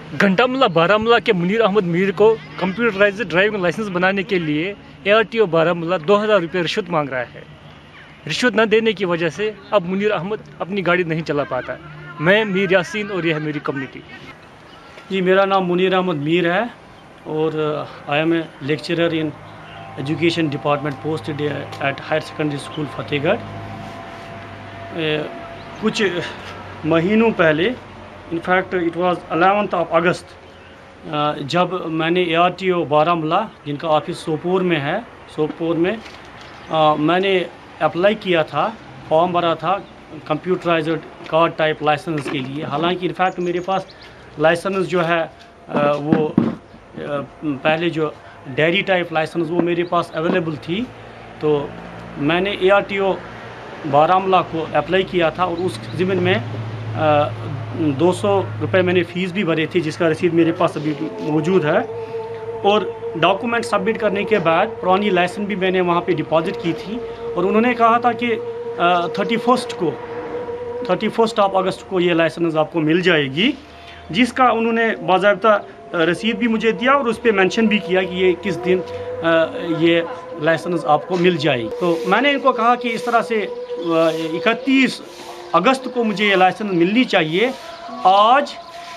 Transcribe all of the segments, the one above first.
گھنٹاملہ بارہمولہ کے منیر احمد میر کو computerised driving licence بنانے کے لیے ARTO بارہمولہ 2000 روپے رشوت مانگ رہا ہے۔ رشوت نہ دینے کی وجہ سے اب منیر احمد اپنی گاڑی نہیں چلا پاتا۔ میں میر یاسین اور یہ ہے میری کمیونٹی۔ جی، میرا نام منیر احمد میر ہے اور I am a lecturer in education department posted at higher secondary school Fatehgarh. کچھ مہینوں پہلے انفیکٹ اٹ واز 11 اگست جب میں نے ARTO بارہمولہ جن کا آفس سوپور میں ہے، میں نے اپلائی کیا تھا، فارم بھرا تھا کمپیوٹرائزڈ کار ٹائپ لائسنس کے لیے۔ حالانکہ انفیکٹ میرے پاس لائسنس جو ہے وہ پہلے جو ڈیری ٹائپ لائسنس وہ میرے پاس اویلیبل تھی، تو میں نے ARTO بارہمولہ کو اپلائی کیا تھا اور اس ضمن میں 200 روپے میں نے فیس بھی بھرے تھے، جس کا رسید میرے پاس ابھی موجود ہے۔ اور ڈاکومنٹ سبمٹ کرنے کے بعد پرانی لائسن بھی میں نے وہاں پہ ڈپازٹ کی تھی اور انہوں نے کہا تھا کہ 31 اگست کو یہ لائسنس آپ کو مل جائے گی، جس کا انہوں نے باضابطہ رسید بھی مجھے دیا اور اس پہ مینشن بھی کیا کہ یہ کس دن یہ لائسنس آپ کو مل جائے گی۔ تو میں نے ان کو کہا کہ اس طرح سے 31 اگست کو مجھے یہ لائسنس ملنی چاہیے، آج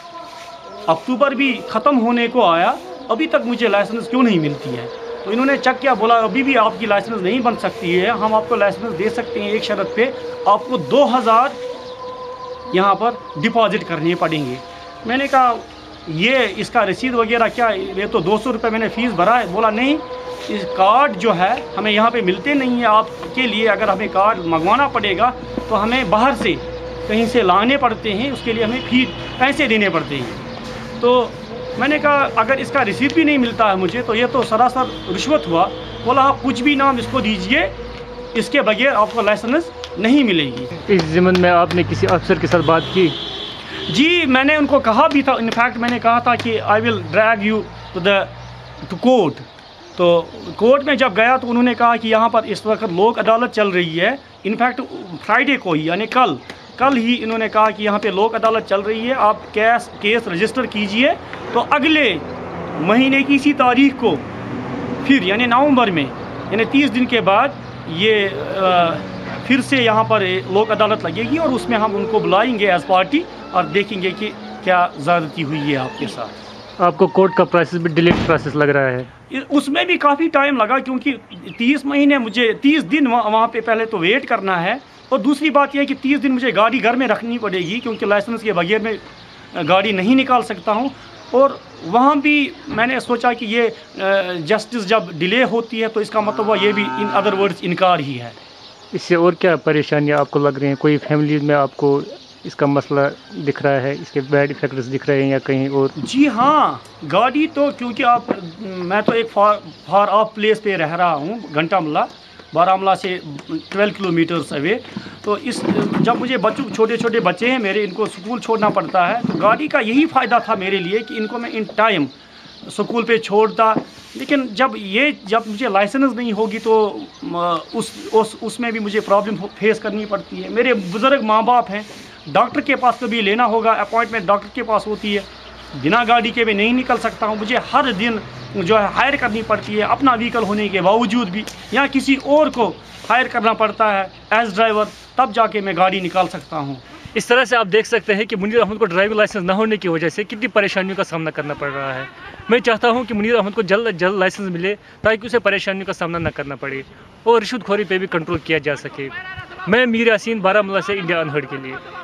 اکتوبر بھی ختم ہونے کو آیا، ابھی تک مجھے لائسنس کیوں نہیں ملتی ہے؟ تو انہوں نے چیک کیا، بولا ابھی بھی آپ کی لائسنس نہیں بن سکتی ہے، ہم آپ کو لائسنس دے سکتے ہیں ایک شرط پہ، آپ کو 2000 یہاں پر ڈپازٹ کرنے پڑیں گے۔ میں نے کہا یہ اس کا رسید وغیرہ کیا، یہ تو 200 روپے میں نے فیس بھرا ہے۔ بولا نہیں، اس کارڈ جو ہے ہمیں یہاں پہ ملتے نہیں ہیں، آپ کے لیے اگر ہمیں کارڈ منگوانا پڑے گا تو ہمیں باہر سے کہیں سے لانے پڑتے ہیں، اس کے لیے ہمیں پیسے دینے پڑتے ہیں۔ تو میں نے کہا اگر اس کا رسید بھی نہیں ملتا ہے مجھے تو یہ تو سراسر رشوت ہوا۔ بولا آپ کچھ بھی نام اس کو دیجئے، اس کے بغیر آپ کو لائسنس نہیں ملے گی۔ اس ضمن میں آپ نے کسی افسر کے ساتھ بات کی؟ جی، میں نے ان کو کہا بھی تھا، انفیکٹ میں نے کہا تھا کہ I will drag you to court. تو کورٹ میں جب گیا تو انہوں نے کہا کہ یہاں پر اس وقت لوک عدالت چل رہی ہے، انفیکٹ فرائیڈے کو ہی یعنی کل ہی انہوں نے کہا کہ یہاں پہ لوک عدالت چل رہی ہے، آپ کیس رجسٹر کیجئے، تو اگلے مہینے کی اسی تاریخ کو پھر یعنی نومبر میں یعنی 30 دن کے بعد یہ پھر سے یہاں پر لوک عدالت لگے گی اور اس میں ہم ان کو بلائیں گے ایز پارٹی اور دیکھیں گے کہ کیا زیادتی ہوئی ہے آپ کے ساتھ۔ آپ کو کورٹ کا پروسیس بھی ڈیلیٹ پروسیس لگ رہا ہے؟ اس میں بھی کافی ٹائم لگا، کیونکہ 30 دن وہاں پہ پہلے تو ویٹ کرنا ہے، اور دوسری بات یہ ہے کہ 30 دن مجھے گاڑی گھر میں رکھنی پڑے گی، کیونکہ لائسنس کے بغیر میں گاڑی نہیں نکال سکتا ہوں۔ اور وہاں بھی میں نے سوچا کہ یہ جسٹس جب ڈیلے ہوتی ہے تو اس کا مطلب یہ بھی ان ادر ورڈز انکار ہی ہے۔ اس سے اور کیا پریشانیاں آپ کو لگ رہی ہیں؟ کوئی فیملی میں آپ کو اس کا مسئلہ دکھ رہا ہے، اس کے بیڈ ایفیکٹس دکھ رہے ہیں یا کہیں اور؟ جی ہاں، گاڑی تو کیونکہ میں تو ایک فار آف پلیس پہ رہ رہا ہوں، گھنٹاملہ بارہمولہ سے 12 کلومیٹرز اوے۔ تو جب مجھے چھوٹے بچے ہیں میرے، ان کو اسکول چھوڑنا پڑتا ہے، تو گاڑی کا یہی فائدہ تھا میرے لیے کہ ان کو میں ان ٹائم اسکول پہ چھوڑتا۔ لیکن جب مجھے لائسنس نہیں ہوگی تو اس میں بھی مجھے پرابلم فیس کرنی پڑتی ہے۔ میرے بزرگ ماں باپ ہیں، ڈاکٹر کے پاس کبھی لینا ہوگا، اپوائنٹمنٹ ڈاکٹر کے پاس ہوتی ہے، بنا گاڑی کے بھی نہیں نکل سکتا ہوں، مجھے ہر دن جو ہے ہائر کرنی پڑتی ہے، اپنا وہیکل ہونے کے باوجود بھی، یا کسی اور کو ہائر کرنا پڑتا ہے ایز ڈرائیور، تب جا کے میں گاڑی نکال سکتا ہوں۔ اس طرح سے آپ دیکھ سکتے ہیں کہ منیر احمد کو ڈرائیونگ لائسنس نہ ہونے کی وجہ سے کتنی پریشانیوں کا سامنا کرنا پڑ رہا ہے۔ میں چاہتا ہوں کہ منیر احمد کو جلد از جلد لائسنس ملے تاکہ اسے پریشانیوں کا سامنا نہ کرنا پڑے اور رشوت خوری پہ بھی کنٹرول کیا جا سکے۔ میں میر یاسین، بارہمولہ سے، انڈیا انہرڈ کے لیے۔